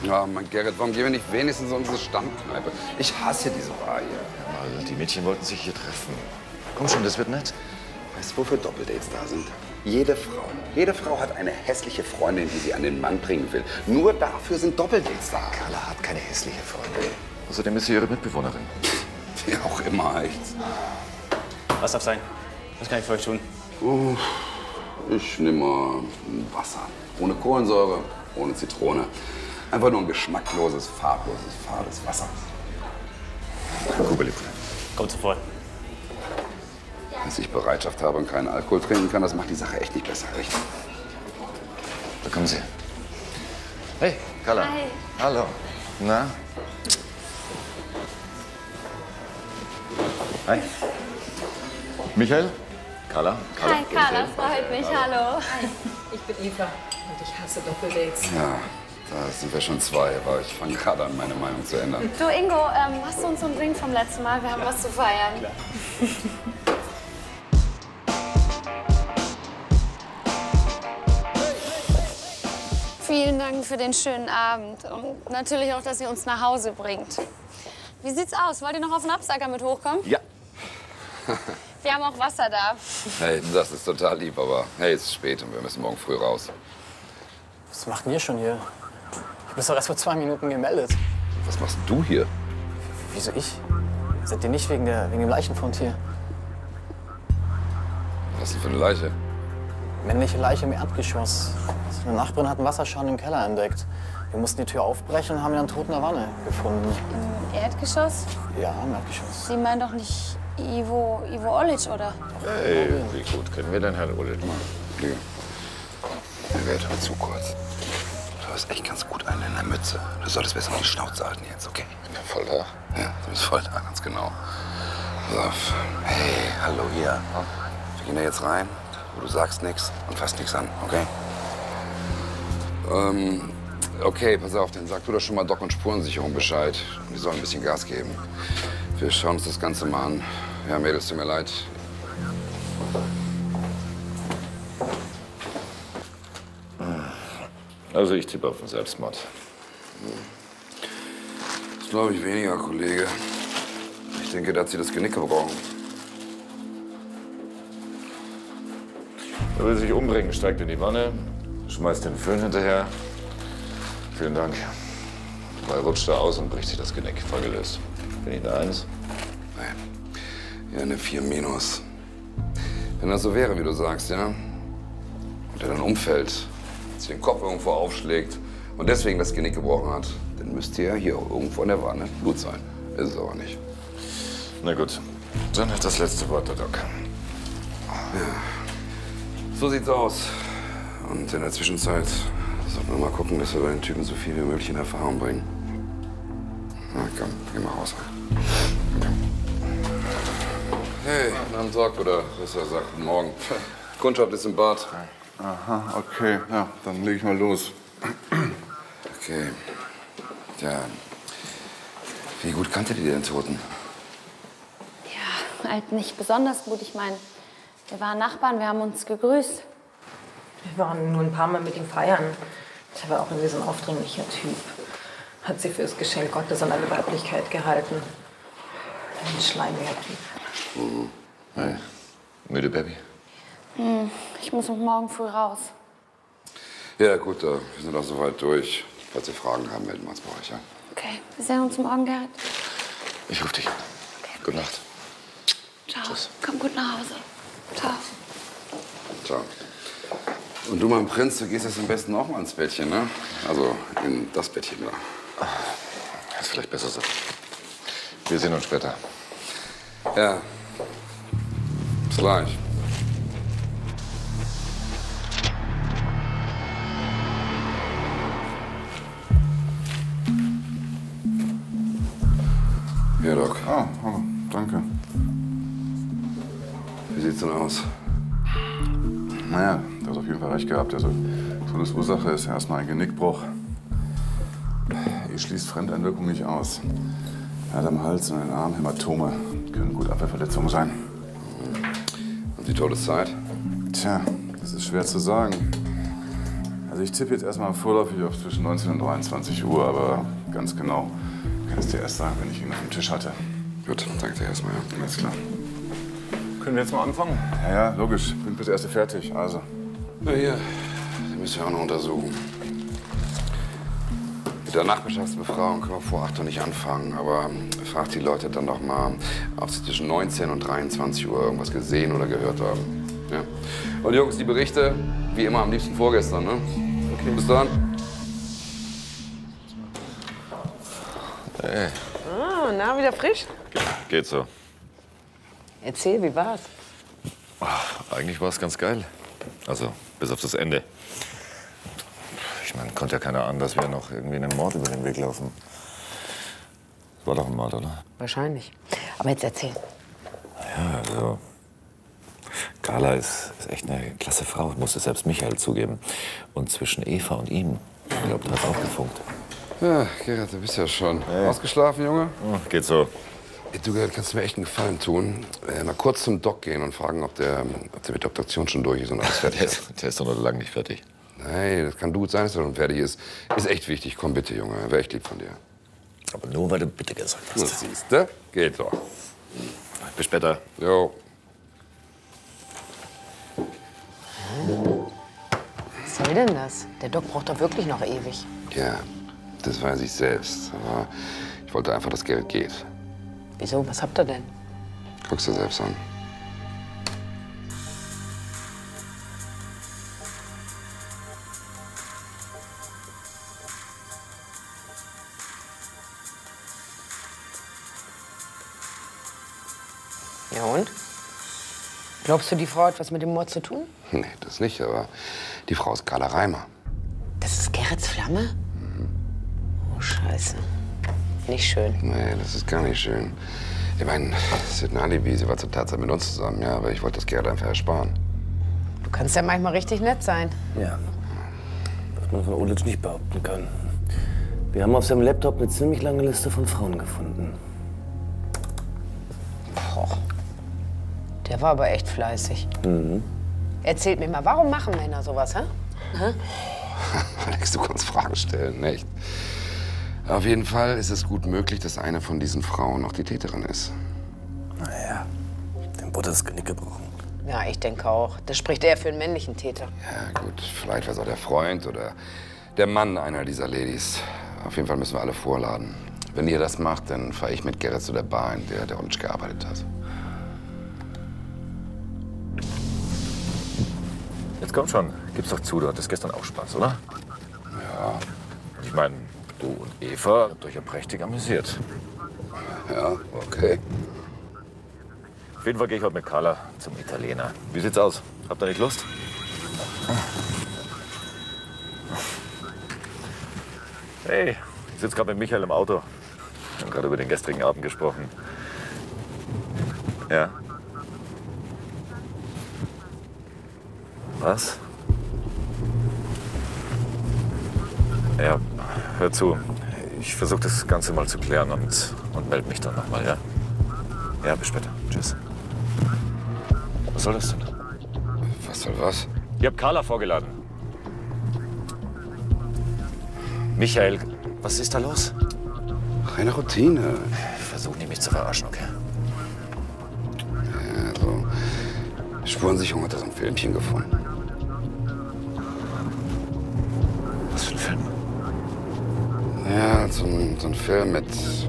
Ja, Mann, Gerrit, warum gehen wir nicht wenigstens in unsere Stammkneipe? Ich hasse diese Bar hier. Ja, mal, die Mädchen wollten sich hier treffen. Komm schon, das wird nett. Weißt du, wofür Doppeldates da sind? Jede Frau hat eine hässliche Freundin, die sie an den Mann bringen will. Nur dafür sind Doppeldates da. Carla hat keine hässliche Freundin. Außerdem ist sie ihre Mitbewohnerin. Wie auch immer, echt. Was darf sein? Was kann ich für euch tun? Ich nehme mal Wasser. Ohne Kohlensäure, ohne Zitrone. Einfach nur ein geschmackloses, fades Wasser. Kubeli. Kommt sofort. Dass ich Bereitschaft habe und keinen Alkohol trinken kann, das macht die Sache echt nicht besser, echt. Da kommen Sie. Hey, Carla. Hi. Hallo. Na? Hi. Michael? Carla? Hi, Carla, freut mich. Hallo. Hi, ich bin Eva und ich hasse Doppeldates. Ja, da sind wir schon zwei, aber ich fange gerade an, meine Meinung zu ändern. Du, Ingo, hast du uns so einen Drink vom letzten Mal? Wir haben was zu feiern. Klar. Vielen Dank für den schönen Abend und natürlich auch, dass ihr uns nach Hause bringt. Wie sieht's aus? Wollt ihr noch auf den Absacker mit hochkommen? Ja. Wir haben auch Wasser da. Hey, das ist total lieb, aber hey, es ist spät und wir müssen morgen früh raus. Was macht denn ihr schon hier? Ich bin doch erst vor 2 Minuten gemeldet. Was machst du hier? Wieso ich? Seid ihr nicht wegen dem Leichenfund hier? Was ist denn für eine Leiche? Männliche Leiche im Erdgeschoss. Eine Nachbarin hat einen Wasserschaden im Keller entdeckt. Wir mussten die Tür aufbrechen und haben ihn dann tot in der Wanne gefunden. Im Erdgeschoss? Ja, im Erdgeschoss. Sie meinen doch nicht Ivo Olic, oder? Hey, wie gut kennen wir denn Herrn Ulrich? Ja. Der wird aber zu kurz. Du hast echt ganz gut einen in der Mütze. Du solltest besser mal die Schnauze halten jetzt, okay? Ja, voll da. Ja, du bist voll da, ganz genau. Pass auf. Hey, hallo hier. Wir gehen da jetzt rein, wo du sagst nichts und fasst nichts an, okay? Okay, pass auf, dann sag du doch schon mal Doc und Spurensicherung Bescheid. Die sollen ein bisschen Gas geben. Wir schauen uns das Ganze mal an. Ja, Mädels, tut mir leid. Also ich tippe auf den Selbstmord. Das glaube ich weniger, Kollege. Ich denke, da hat sie das Genick gebrochen. Er will sich umbringen, steigt in die Wanne, schmeißt den Föhn hinterher. Vielen Dank. Dabei rutscht er aus und bricht sich das Genick. Voll gelöst. Bin ich eine 1? Nein. Ja, eine 4 minus. Wenn das so wäre, wie du sagst, ja? Und er dann umfällt, sich den Kopf irgendwo aufschlägt und deswegen das Genick gebrochen hat, dann müsste ja hier irgendwo in der Wanne Blut sein. Ist es aber nicht. Na gut, dann hat das letzte Wort der Doc. So sieht's aus. Und in der Zwischenzeit sollten wir mal gucken, dass wir bei den Typen so viel wie möglich in Erfahrung bringen. Na komm, geh mal raus. Hey, guten Abend, Doc, oder besser gesagt, guten Morgen. Kundschaft ist im Bad. Aha, okay. Ja, dann leg ich mal los. Okay. Tja, wie gut kanntet ihr den Toten? Ja, halt nicht besonders gut. Ich meine, wir waren Nachbarn, wir haben uns gegrüßt. Wir waren nur ein paar Mal mit ihm feiern. Der war auch irgendwie so ein aufdringlicher Typ. Hat sie für das Geschenk Gottes an alle Weiblichkeit gehalten. Ein schleimiger Typ. Hey, müde Baby? Ich muss morgen früh raus. Ja, gut, wir sind auch soweit durch. Falls ihr Fragen haben, melden wir uns bei euch, ja? Okay, wir sehen uns morgen, Gerrit. Ich ruf dich an. Gute Nacht. Ciao. Tschüss. Komm gut nach Hause. Ciao. Ciao. Und du, mein Prinz, du gehst jetzt am besten auch mal ins Bettchen, ne? Also in das Bettchen da. Ist vielleicht besser so. Wir sehen uns später. Ja. Bis gleich. Ja, Doc. Ah, oh, danke. Wie sieht's denn aus? Naja, du hast auf jeden Fall recht gehabt. Also, Todesursache ist erstmal ein Genickbruch. Ihr schließt Fremdeinwirkung nicht aus. Er hat am Hals und den Arm Hämatome. Können gut Abwehrverletzungen sein. Und die Todeszeit? Tja, das ist schwer zu sagen. Also ich tippe jetzt erstmal vorläufig auf zwischen 19 und 23 Uhr, aber ganz genau kann ich dir erst sagen, wenn ich ihn auf dem Tisch hatte. Gut, danke dir erstmal. Ja. Alles klar. Können wir jetzt mal anfangen? Ja, logisch. Bin fürs Erste fertig. Also. Na hier, die müssen wir auch noch untersuchen. Mit der Nachbarschaftsbefragung können wir vor 8 Uhr nicht anfangen, aber frag die Leute dann doch mal, ob sie zwischen 19 und 23 Uhr irgendwas gesehen oder gehört haben. Ja? Und Jungs, die Berichte, wie immer, am liebsten vorgestern, ne? Okay. Bis dann. Hey. Ah, na, wieder frisch? Geht so. Erzähl, wie war's? Eigentlich war es ganz geil. Also, bis auf das Ende. Ich meine, konnte ja keiner ahnen, dass wir noch irgendwie einen Mord über den Weg laufen. Das war doch ein Mord, oder? Wahrscheinlich. Aber jetzt erzähl. Ja, also. Carla ist echt eine klasse Frau, musste selbst Michael zugeben. Und zwischen Eva und ihm, ich glaube, da hat's auch gefunkt. Ja, Gerrit, du bist ja schon ausgeschlafen, Junge. Geht so. Du, Gerrit, kannst du mir echt einen Gefallen tun? Mal kurz zum Doc gehen und fragen, ob der mit der Obduktion schon durch ist und alles fertig ist. Der ist doch noch lange nicht fertig. Nein, das kann gut sein, dass er schon fertig ist. Ist echt wichtig. Komm bitte, Junge. Wäre echt lieb von dir. Aber nur, weil du bitte gesagt hast. Das siehst du? Geht doch. Bis später. Jo. Was soll denn das? Der Doc braucht doch wirklich noch ewig. Ja, das weiß ich selbst. Aber ich wollte einfach, dass Gerrit geht. Wieso? Was habt ihr denn? Guck's dir selbst an. Ja und? Glaubst du, die Frau hat was mit dem Mord zu tun? Nee, das nicht, aber die Frau ist Carla Reimer. Das ist Gerrits Flamme? Oh, Scheiße. Nicht schön. Nee, das ist gar nicht schön. Ich meine, es ist ein Alibi. Sie war zur Tatzeit mit uns zusammen, ja, aber ich wollte das Gerrit einfach ersparen. Du kannst ja manchmal richtig nett sein. Ja, was man von Olic nicht behaupten kann. Wir haben auf seinem Laptop eine ziemlich lange Liste von Frauen gefunden. Boah. Der war aber echt fleißig. Erzählt mir mal, warum machen Männer sowas, hä? Alex, du kannst Fragen stellen, echt. Auf jeden Fall ist es gut möglich, dass eine von diesen Frauen noch die Täterin ist. Naja, dem Butter das Genick gebrochen. Ja, ich denke auch. Das spricht eher für einen männlichen Täter. Ja, gut, vielleicht war es auch der Freund oder der Mann einer dieser Ladies. Auf jeden Fall müssen wir alle vorladen. Wenn ihr das macht, dann fahre ich mit Gerrit zu der Bar, in der Olic gearbeitet hat. Jetzt komm schon. Gib's doch zu, du hattest gestern auch Spaß, oder? Ja. Ich meine, du und Eva habt euch ja prächtig amüsiert. Ja, okay. Auf jeden Fall gehe ich heute mit Carla zum Italiener. Wie sieht's aus? Habt ihr nicht Lust? Hey, ich sitze gerade mit Michael im Auto. Wir haben gerade über den gestrigen Abend gesprochen. Ja. Was? Ja, hör zu. Ich versuche das Ganze mal zu klären und melde mich dann nochmal, ja? Ja, bis später. Tschüss. Was soll das denn? Was soll was? Ich hab Carla vorgeladen. Michael, was ist da los? Reine Routine. Versuch nicht, mich zu verarschen, okay? Ja, also, Spurensicherung hat da so ein Filmchen gefunden. Was für ein Film? Ja, so ein Film mit... So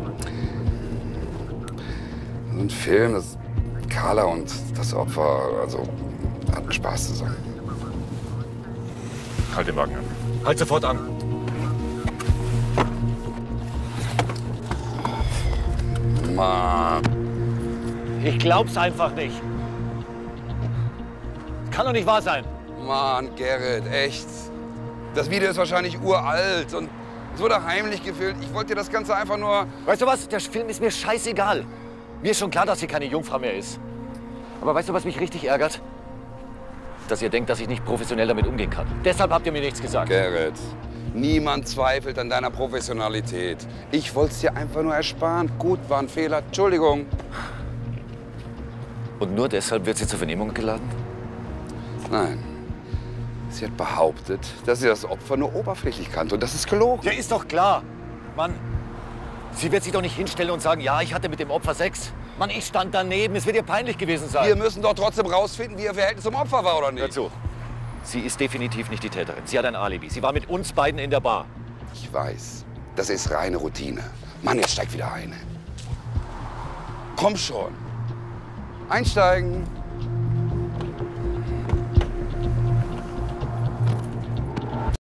ein Film, das Carla und das Opfer, also, hatten Spaß zusammen. Halt den Wagen an. Halt sofort an. Mann. Ich glaub's einfach nicht. Kann doch nicht wahr sein. Mann, Gerrit, echt. Das Video ist wahrscheinlich uralt und es wurde heimlich gefilmt. Ich wollte dir das Ganze einfach nur... Weißt du was? Der Film ist mir scheißegal. Mir ist schon klar, dass sie keine Jungfrau mehr ist. Aber weißt du, was mich richtig ärgert? Dass ihr denkt, dass ich nicht professionell damit umgehen kann. Deshalb habt ihr mir nichts gesagt. Gerrit, niemand zweifelt an deiner Professionalität. Ich wollte es dir einfach nur ersparen. Gut, war ein Fehler. Entschuldigung. Und nur deshalb wird sie zur Vernehmung geladen? Nein. Sie hat behauptet, dass sie das Opfer nur oberflächlich kannte. Und das ist gelogen. Ja, ist doch klar. Mann, sie wird sich doch nicht hinstellen und sagen, ja, ich hatte mit dem Opfer Sex. Mann, ich stand daneben. Es wird ihr peinlich gewesen sein. Wir müssen doch trotzdem rausfinden, wie ihr Verhältnis zum Opfer war, oder nicht? Hör zu. Sie ist definitiv nicht die Täterin. Sie hat ein Alibi. Sie war mit uns beiden in der Bar. Ich weiß. Das ist reine Routine. Mann, jetzt steigt wieder ein. Komm schon. Einsteigen.